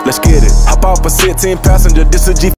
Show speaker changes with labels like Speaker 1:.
Speaker 1: Let's get it. Hop off a 16 passenger, this a G.